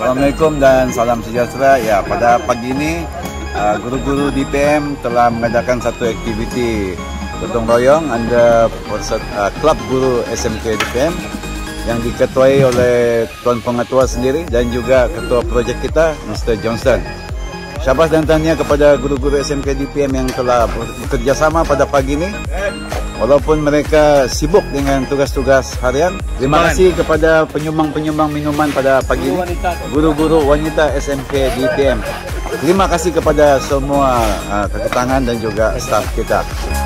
Assalamualaikum dan salam sejahtera. Ya, pada pagi ini guru-guru DPM telah mengadakan satu aktiviti gotong royong under Klub Guru SMK DPM yang diketuai oleh Tuan Pengetua sendiri dan juga ketua projek kita Mr. Johnson. Syabas dan tahniah kepada guru-guru SMK DPM yang telah bekerjasama pada pagi ini. Walaupun mereka sibuk dengan tugas-tugas harian. Terima kasih kepada penyumbang-penyumbang minuman pada pagi ini, guru-guru wanita SMK DPM. Terima kasih kepada semua keketangan dan juga staf kita.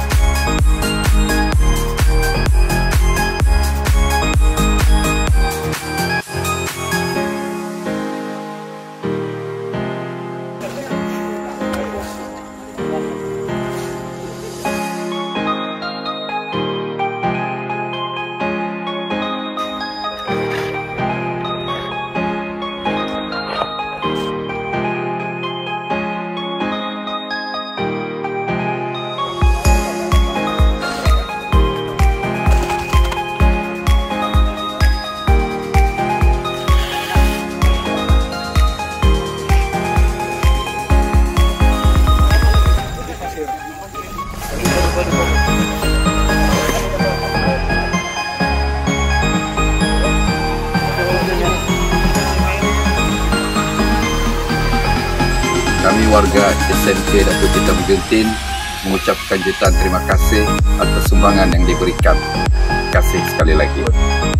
Kami warga SMK Datuk Tita Mugentin mengucapkan jutaan terima kasih atas sumbangan yang diberikan. Terima kasih sekali lagi.